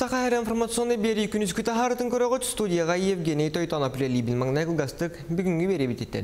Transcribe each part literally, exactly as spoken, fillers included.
Сахара информационный бери күнүскү тахарын көрөгөт студияга Евгений Тойтанов Либин Магнайгыл гастык бүгүнгү беребитеттен.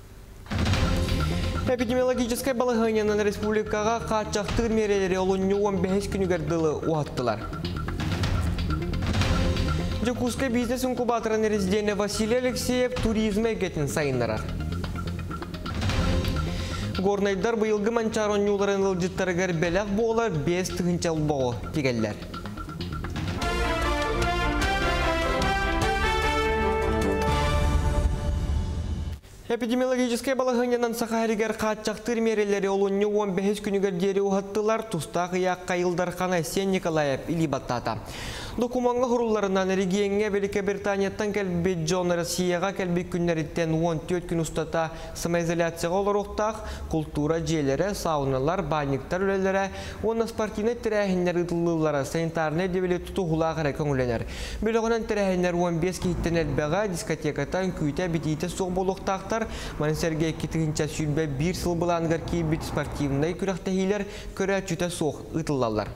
Эпидемиологическая балыгынянын республикага качактыр мерелери олонню он беш күнүгөрдылы уаттылар. Жокускай бизнес инкубаторын резиденте Василий Алексеев туризм эгетин сайынларар. Горнайдар быйылгы манчарон юларын ылжыттарыгар белак болар бес тыгынчал боо тигеллер. Эпидемиологическая балыгынянан сахаригер качактыр мерелери олонню он беш күнүгөр дери ухаттылар тустак ыякка Илдархан Сен Николаев илибаттата. Докуманга хурулларынан регионга Великобританияттан келби Джон Россияга келби күннериттен он төрт күн устата самоизоляцияга олоруктак культура жээлери, сауналар, банниктар өлелери, онна спортивный тирәһиннәр ытыллылары, санитарный дебеле тутугулагара көңүленер. Бөлөгөнөн тирәһиннәр он беш киттен элбега дискотекатан күйтә битите сок болуктактар, Манисерге китигинчә сүлбе бир сыл булангар кийбит спортивный күрәхтәһиләр көрә чүтә сок ытыллалар.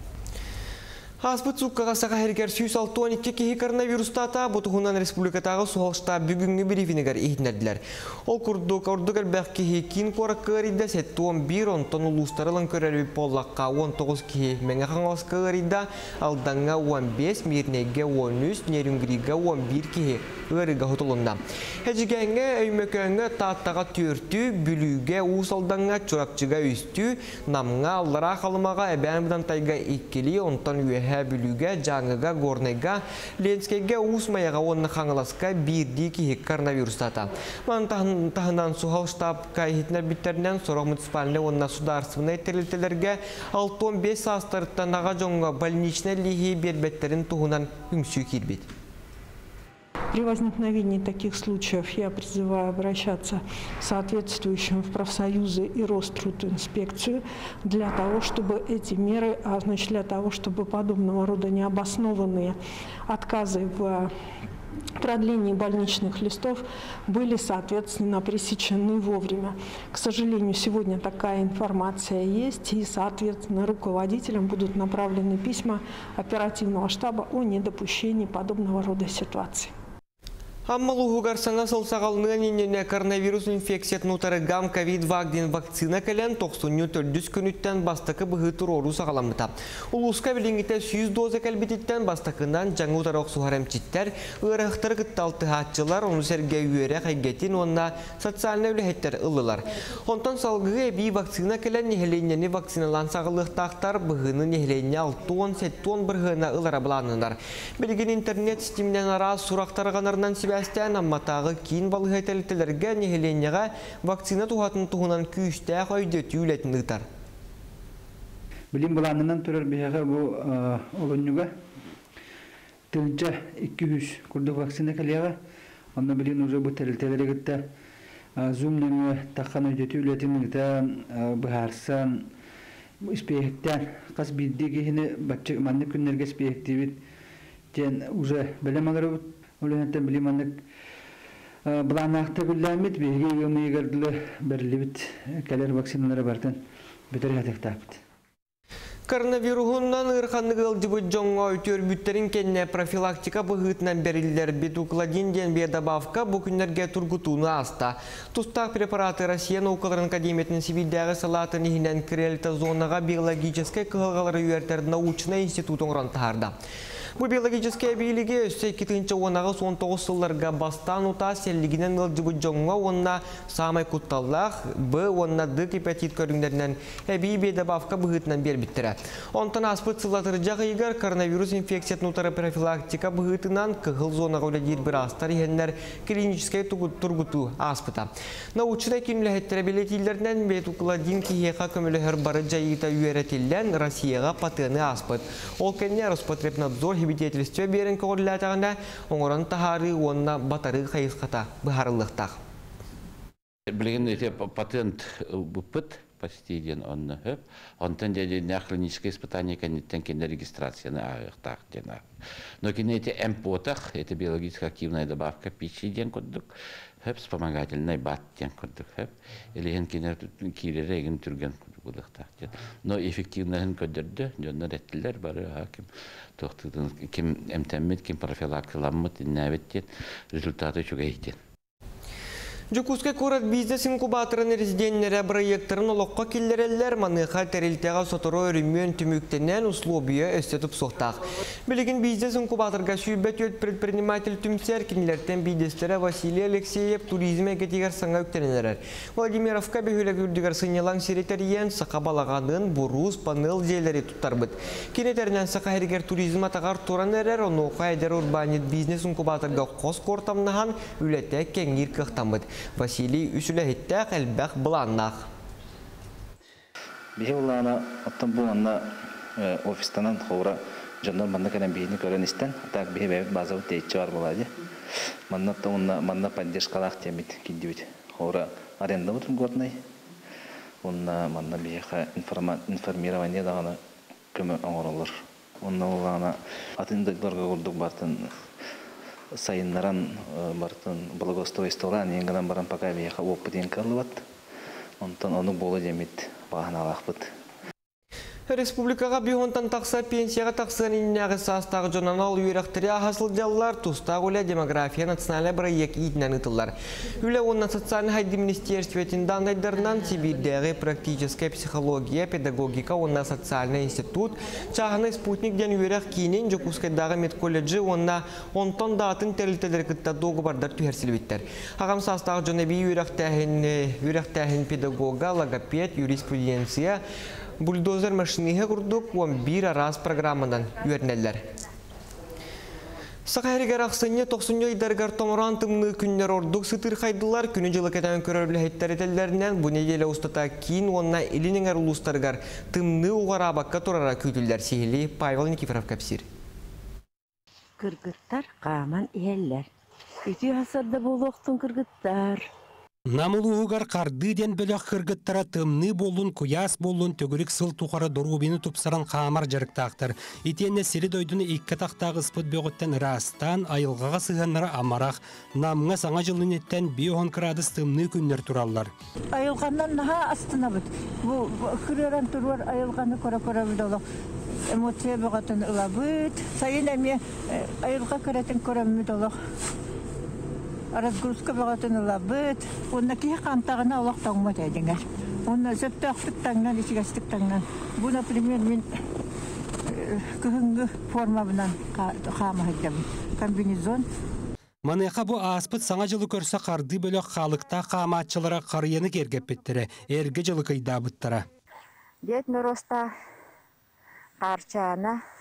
Аспыт суккага сахаригер сүйс алты он эки кихи коронавирустата бутугунан республикатагы соғылшта бүгүнгү брифингер ихнердилер. Ол курдук ордугер бәк кихи кин кораккырыйда сетті он бир онтон улустарылын көрелі поллаққа он тогуз кихи меңе қаңғаскырыйда алданға он беш, мирнеге он үч, нерюнгрига он бир кихи ырыга хутулунда. Хәжігәңге өймөкөңге таттаға түртү, бүлүге усалданға чуракчыга үстү, намға аллара қалымаға әбән тайга иккели онтон үйе бүлүгө, жаңыга, горнайга, ленскеге усмаяга онны қаңыласка бирди кихи коронавирустата. Ман тахынан сухал штаб кайхитнер биттеринен сорок муниципальный онна сударственный терилтелерге алты он беш састырыттан ага жоңга больничный лихи бербеттерин тугунан үмсүү кирбит. При возникновении таких случаев я призываю обращаться к соответствующим в профсоюзы и Рострудинспекцию для того, чтобы эти меры, а значит для того, чтобы подобного рода необоснованные отказы в продлении больничных листов были, соответственно, пресечены вовремя. К сожалению, сегодня такая информация есть, и, соответственно, руководителям будут направлены письма оперативного штаба о недопущении подобного рода ситуаций. Аммалугугар саңа солсағалынан енене коронавирус инфекциятын утары гам ковид вакцин вакцина кәлен тоқсынны төрдүс күніттен бастықы бұғытыр ору сағаламыта. Улуска біліңгіте сүйіз доза кәлбететтен бастықынан жаңы утары оқсу харамчиттер, ұрықтыр күтталты хатчылар, оны сәрге үйері қайгетін онына социальны өлігеттер ұлылар. Онтан салғығы әбей вакцина кәлен нехеленені вакциналан сағылықтақтар бұғыны нехелене алты он жеті он бірғына ұлара бұланындар. Білген интернет системінен ара сұрақтарғанарынан себе Әстән амматағы кейін балығайтелітелерге нехеленеға вакцина туғатын туғынан күйістәқ өйдеті үлетін ұйтар. Білім бұланынан тұрар бейіға бұл олынуға түнчә екі жүз күрдік вакцина кәлеға. Онна білін ұзы бұл тәрілтелері күтті зумныңы таққан өйдеті үлетін ұйта бұғарсан іспейіктен қас бидді кейіні бәтчі манны күннерге іспейіктебет ден ұзы білім ағыры бұд. Олонаттан біліманлық бұланақта білдәмет, бейге өмі егерділі бірлі біт кәлер вакциналары бартын бітір қатықтапыд. Коронавирусунан ырқанығы ылжыбы жоңға өтер бүттерін кенне профилактика бұғытынан берілдер бетукладин ден бедабавка бүкіндерге тұргутуны аста. Тустақ препараты Россия наукаларын академиятын Сибирьдегі салатын ехінен кірелті зонаға биологическай қығылғалары үйерттер научный институтын ұрантағарда. Бұл биологический әбейліге өссе кетінші онағы он тоғыз сылларға бастан ұта селігінен ұлжығы жоңға онына самай құтталлақ, бұ онына дық ипатит көріңдерінен әбей бедабавка бұғытынан бербіттірі. Онтан аспыт сылатыржақ егер коронавирус инфекциятын ұтары профилактика бұғытынан қығыл зонаға өледер бір астар ехенлер клиническай тұргуту аспыта. Научына кемліхеттері белетелерінен бетукладин кейеқа көмілігер бары жайыта үйеретелден Россияға патыны аспыт. Ол кәнне Роспотребнадзор хибететелістер берін көғырлатағында оңырын тахары онына батары қайысқата бұхарылықтақ. Білген өте патент бұппыт, почти ден онны хөп. Онтан деді клиническое испытание кенеттен кенде регистрацияны ағықтақ ден ақ. Но кене эти эмпотах, это биологически активная добавка пищи ден күрдік. Хөп вспомогательный бат ден күрдік хөп. Или хен кенер кирері егін түрген күрдік ден. Но эффективныхын көдірді, жондар әттілер бары хаким. Тоқтыдың кем эмтәммет, кем профилактиламмыт, иннәвет ден результаты чугайден. Жукуске курат бизнес инкубаторын резиденттері проекттарын олыққа келдерелер маныға тәрелтеға сотыры өрімен түміктенен условия өстетіп соқтақ. Білігін бизнес инкубаторға сүйбет өт предприниматель түмсер кенелерден бизнестері Василий Алексеев туризме кетегер саңа өктенелер. Владимировка бөхілік үрдігер сынелаң серетериен сақа балағанын бурус панел жейлері тұттар бұд. Кенетерінен сақа әрігер туризм атағар туран әрер, оны оқа әдер урбанит бизнес инкубаторға қос қортамнаған үлетті кәңгір қықтан бұд. Василий үсіләхеттәк әлбәқ бұланнақ. Бейі олағына оттан бұл анна офистанан қауыра жондар манна кәлем бейіні көрен істен, атақ бейі бәйбіт базауы дейітші бар болады. Манна оттан манна поддержкалақ темет кеддеуді. Қауыра аренда бұтын көрінай. Онна манна бейіға информирование дағына көмі оңыр олыр. Онна олағына атындықларға көрдік бартын сайыннаран бартын благоустройстволан енгенен баран пока бейха опытен кырлыбат. Онтан оны болы демет бағаналақ бұд. Республикаға бейонтан тақса пенсияға тақсын иннәғі састағы жонанал үйректірі ағасыл жаллар тұстағы үлі демография национальный проект идінен ұтылар. Үлі оннан социальный хайды министерстветін даңдайдарынан Сибирдегі практическая психология, педагогика, онна социальный институт, чағыны спутник ден үйрек кейінен Жокускайдағы медколледжі онна онтон датын тәрілтелер күтті доғы бардар түйерсілбеттер. Ағам састағы жонабей үйректәхін педагога, логопед, юриспруденция, бульдозер машиниге курдук он бир арас программадан үйернелер. Сақайригер ақсыне тоқсынyo идаргар томоран тымны күннер ордук сытыр қайдылар күні жылы кетен көрөрлі хеттер етелерінен бұ неделі ұстата кейін онна илініңер ұлыстаргар тымны уғара баққа тұрара күйтілдер сейілі Павел Никифоров кәпсір. Кыргыттар қаман иелер. Үті асырды болуқтың кыргыттар. Намылуғар қарды ден бөліқ қырғыттара тымны болын, куяс болын, төгірік сыл туқары дұрубені тұпсаран қамар жарықтақтыр. Итенне сері дойдыны иккі тақтағы спыт бөғіттен растан, айылғаға сығанлары амарақ, намыңа саңа жылын еттен бейоғын қырадыс тымны күннер тұралар. Айылғаннан наға астына бұд. Бұл күререн тұруар айылғаны кора-кора бұд олық. Эмоция бұғатын ұла бұд. Сайын әме айылға көретін көрім бұд олық. Разгрузка бағатын ұлабыд. Онна кейі қантағына олақ тауыма тәйдіңер. Онна зөпті ақтық таңнан, ешігістік таңнан. Бұл, например, мен күхінгі форма бұнан қама хайдамын. Комбинезон. Манеқа бұ аспыт саңа жылы көрсі қарды бөлі қалықта қаматчылара қарыяны кергеп беттірі. Әргі жылы қайда бұттыра. Дет нұроста қарчана.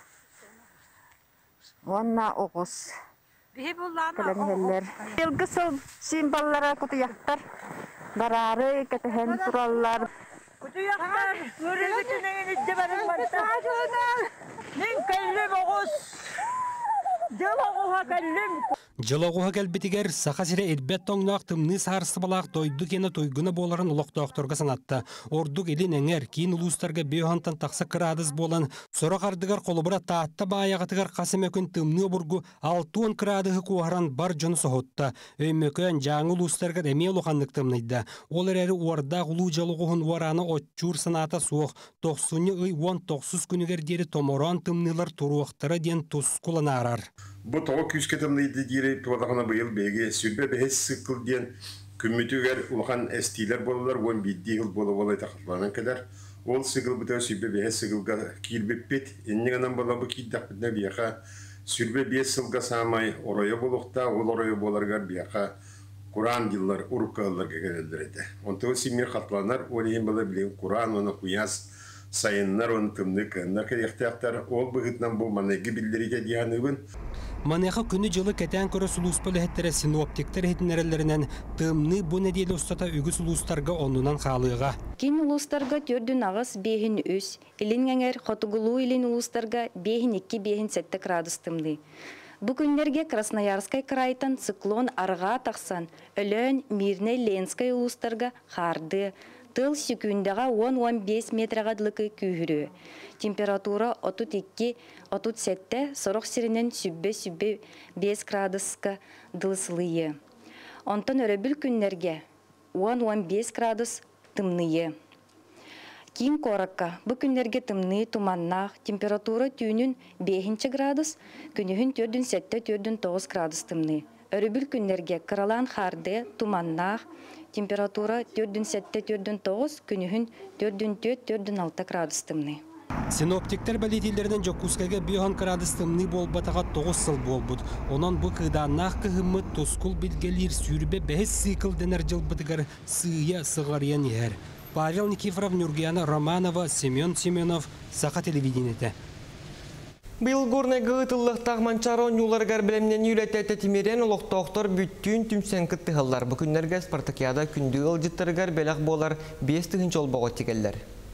Онна оғыз. Кәлемелер. Елгі сыл символлара күтіяқтар. Барары, кәтіхен тұраллар. Күтіяқтар, өрілі түнеген үдді бәрін барта. Мен кәлім оғыз. Жыл оғуға кәлім. Жылоғуға кәлбетігер сақасыра әрбет тоңнақ тымны сарсы балақ тойды кені тойгыны боларын ұлықтауқтырға санатты. Ордық елін әңер, кейін ұлыстарға бейхантан тақсы қырадыз болан, сора қардығар қолыбыра таатта баяғатығар қасым өкін тымны бұрғы алтуын қырадығы қуаран бар жоны соғытты. Өймөкөн жаңы ұлыстарға әмел оғандық тымнайды. Ол әрі орда ұлу жалығығын уараны отчур саната суық. тоқсыны үй он тоқсыз күнігер дері томоран тымнылар тұруақтары ден тұс құланарар. Бу тоғы күскетімлейді дейірі туадағына бұйыл бәйге сүрбе бәйес сыққыл дейін күмметігер ұлған әстейлер болылар, он бидді ғыл болы болай тақыланан кәдер. Ол сығыл бұта сүрбе бәйес сығылға кейірбеппет, еннігінен бола бұ кейдақ бітіне бияқа сүрбе бәйес сылға самай орайы болуқта, ол орайы боларғар бияқа Құран диллар, ұрыққалар кәкәділдір еді. Онтығы семер қатланар, ол ең бала білген Құран, оны құяс сайыннар, оны тымны кәннар кәдектіяқтар, ол бұғытнан бұл манайғы білдеріге дейянығын. Манеха күні жылы кәтен көрі сұлуспалы әттері синоптиктер әтінерелерінен тымны бұ неделі ұстата үгі сұлустарға онынан қалыға. Кен ұлыстарға төрдін ағыз бейхін өз, илін әңер қотығылу илін ұлыстарға бейхін екі бейхін сәтті градус тымны. Бүгінлерге Красноярскай крайтан циклон арға тақсан, өлін Мирне Ленскай ұлыстарға қарды. Тыл секундага он-он бес метрага дылыкы күйірі. Температура отут икки отут сетте сорок сиринен сүббе-сүббе бес градуска дылысылые. Онтон өрөбүл күннерге он-он бес градус тымные. Кийин коракка бу күннерге тымны туманнах, температура түйүнүн беш градус, күнүхүн төрдүн сетте төрдүн тогуз градус тымны. Өрөбүл күннерге кыралан харды туманнах, температура төрдүн сетте төрдүн тогуз, күнүхүн төрдүн төрт төрдүн алты градус тымны. Синоптиктер балетилерден Жокускага биохан градус тымны болбатаға тоғыз сыл болбуд. Онан бу кыдааннах кыхыммыт тускул билгелер сүйрбе бәхес цикл денер жылбытыгар сыя сығариян ер. Павел Никифоров, Нургияна Романова, Семен Семенов, Саха телевидениеті. Быйыл горный гыытыллыктаг манчарон юларгар билемнен юлетете тимирен улуктоктор бүттүн түмсен кыттыгыллар. Бу күннерге Спартакиада күндү ылжыттыргар белек болар бес тыгын жолбого тигеллер.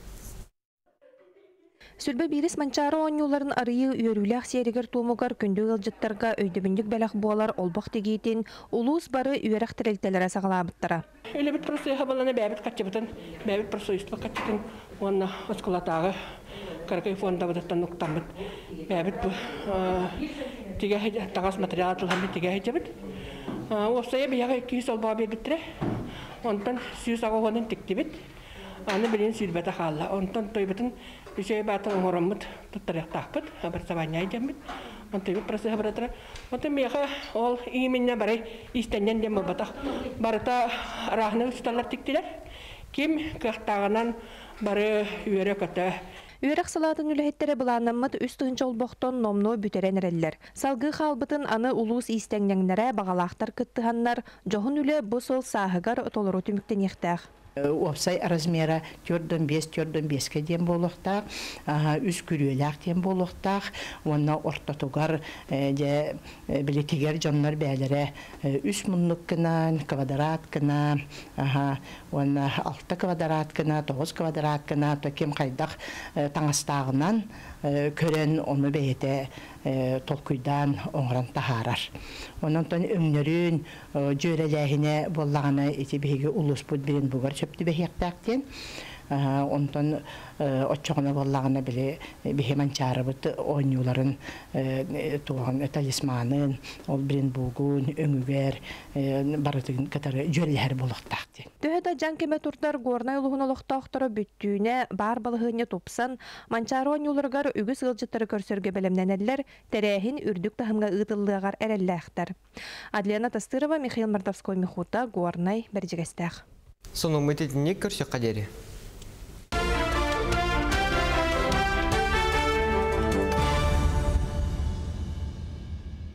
Сүрбе бирис манчары оңюларын арıyı үйөрүләк серигер туумугар күндү ылжыттарга өйдөбүндүк белек болар олбак тегейтин улус бары үйөрәк терелтелere сагалабыттара. Элебит просто хабалана бәбит качыбытын, бәбит просто исто качытын, онна осколатагы каракай фонда быттан нуктамбыт. Бәбит бу тиге тагас материал тылган тиге хәҗәбит. Осая бияга эки йөз алба бегитре. Онтан сүйүз агонын тиктибит. Аны билен сүрбәтә халла. Онтан тойбытын бишей батын оңоромбыт, туттарык тақпыт, образование айдамбыт. Онтан бит процесс баратыра. Онтан меха ол именне барай истеннен дем батак. Барата рахны усталар тиктилер. Ким кыктагынан бары үйөрө көтө. Үйрәк салатын үләһеттәре буланаммыт үс тыгынча олбоқтон номно бүтеренереллер. Салгы халбытын аны улус истәңнәңнәре багалактар кыттыганнар, жоһун үле бу сол сахыгар толору түмүктен яхтах. Опсай размера төрдөн бес төрдөн беске дем болуктак, үс күрүләк дем болуктак, онна ортотугар же билетигер жаннар бәлере үс мунлук кына, квадрат кына, онна алты квадрат кына, тогуз квадрат кына, токем кайдак таңастагынан көрен оны бәйте толкуйдан оңран тахарар. Онан тон өңнөрүн жөреләһине боллаганы ити беге улус бут бирен бугар чөптү бехектактен. Онтон оччоғына боллағына біле бехеманчарыбыт ойнюларын туған талисманын, ол бірін бұғын, өңігер, барытығын катары жөлләр болуқтақты. Төһөдө жан кеме турдар горнай улуғын олықтақтыры бүттүүне бар балығыне топсан, манчары ойнюларғар үгіс ғылжыттары көрсөрге белемненелер, тәрәхін үрдік тахымға ұйтылығар әрелләқтар. Адлена Тастырова, Михаил Мордовской, Михута, Горнай, Берджигестах. Соның мүтетінек көрсе қадері.